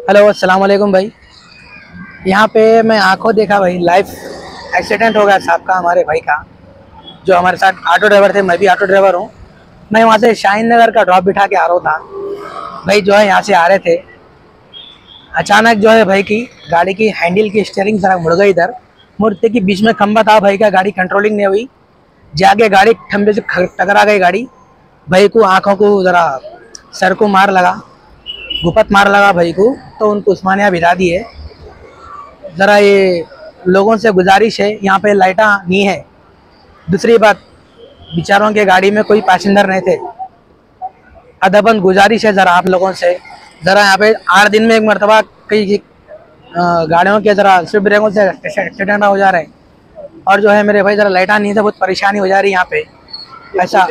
Hello अस्सलाम वालेकुम भाई। यहाँ पे मैं आंखों देखा भाई लाइव एक्सीडेंट हो गया साहब का, हमारे भाई का, जो हमारे साथ ऑटो ड्राइवर थे। मैं भी ऑटो ड्राइवर हूँ। मैं वहाँ से शाहीन नगर का ड्रॉप बिठा के आ रहा था भाई। जो है यहाँ से आ रहे थे, अचानक जो है भाई की गाड़ी की हैंडल की स्टीयरिंग जरा मुड़ गई। इधर मुड़ते की बीच में खंबा था भाई का, गाड़ी कंट्रोलिंग नहीं हुई, जाके गाड़ी खंबे से टकरा गई। गाड़ी भाई को आँखों को ज़रा सर को मार लगा, गुपत मार लगा भाई को, तो उनको उस्मानिया भिजा दिए। ज़रा ये लोगों से गुजारिश है, यहाँ पे लाइटा नहीं है। दूसरी बात, बेचारों के गाड़ी में कोई पैसेंजर नहीं थे। अदबन गुजारिश है ज़रा आप लोगों से, ज़रा यहाँ पे 8 दिन में एक मरतबा कई गाड़ियों के ज़रा स्विफ्ट ब्रेकों से एक्सीडेंट हो जा रहे हैं। और जो है मेरे भाई ज़रा लाइटा नहीं था, बहुत परेशानी हो जा रही है यहाँ पे। ऐसा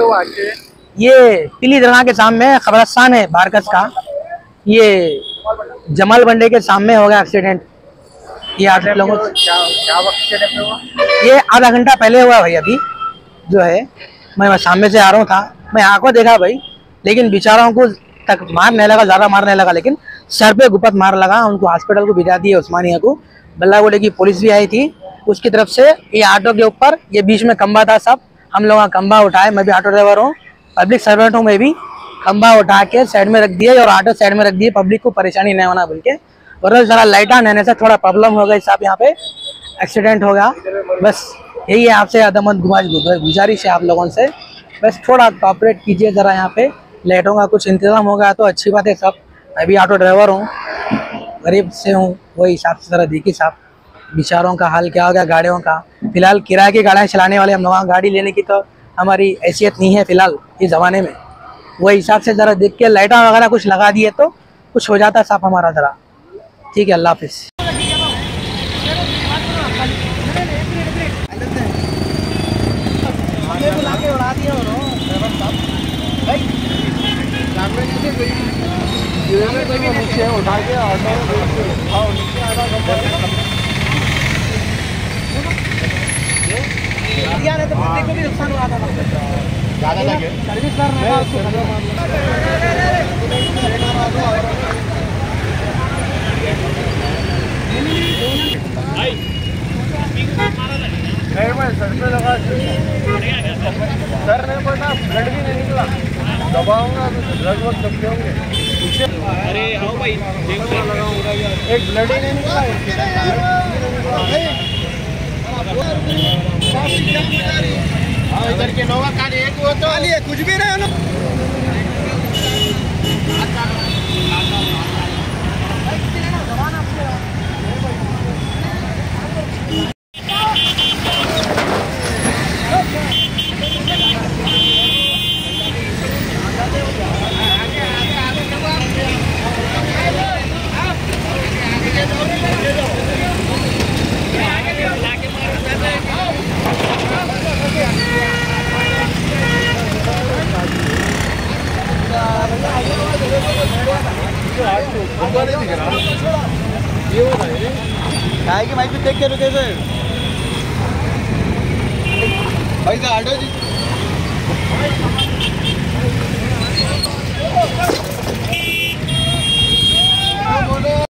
ये पीली दरगाह के सामने खबरस्तान है बारकस का, ये जमाल बंडे के सामने हो गया एक्सीडेंट। ये आप लोगों क्या वक्त हुआ? ये आधा घंटा पहले हुआ भाई। अभी जो है मैं सामने से आ रहा था, मैं आंखों देखा भाई, लेकिन बेचारों को तक मार नहीं लगा, ज़्यादा मार नहीं लगा, लेकिन सर पे गुपत मार लगा। उनको हॉस्पिटल को भिजा दिए उस्मानिया को। बल्ला बोले की पुलिस भी आई थी उसकी तरफ से। ये ऑटो के ऊपर ये बीच में खंबा था, सब हम लोग खंबा उठाए। मैं भी ऑटो ड्राइवर हूँ, पब्लिक सर्वेंट हूँ मैं भी। खंबा उठा के साइड में रख दिए और ऑटो साइड में रख दिए, पब्लिक को परेशानी नहीं होना बोल के। और ज़रा लाइटा रहने से थोड़ा प्रॉब्लम हो गई साहब, यहाँ पे एक्सीडेंट हो गया। बस यही है आपसे अदमत गुजारिश है आप लोगों से, बस थोड़ा कॉपरेट कीजिए ज़रा। यहाँ पे लाइटों का कुछ इंतज़ाम होगा तो अच्छी बात है साहब। मैं भी ऑटो ड्राइवर हूँ, गरीब से हूँ, वही हिसाब से ज़रा देखिए साहब बेचारों का हाल क्या हो गया गाड़ियों का। फिलहाल किराए की गाड़ियाँ चलाने वाले हम लोग, गाड़ी लेने की तो हमारी हैसियत नहीं है फिलहाल इस ज़माने में। वही हिसाब से ज़रा देख के लाइटा वगैरह कुछ लगा दिए तो कुछ हो जाता साहब हमारा ज़रा। ठीक है, अल्लाह हाफिज़। उठा के तो को भी नुकसान हुआ था, ज़्यादा लगे सर्विस कर रहा सर पे लगा, सर नहीं पड़ना, ब्लड भी नहीं निकला, दबाऊंगा तो ड्रग वक्त दबते होंगे। अरे हाँ भाई, एक ब्लड ही नहीं निकला, इधर के नोवा खाली एक वो तो कुछ भी नहीं है ना। कि भाई देख के रुके थे भाई का ऑटो जी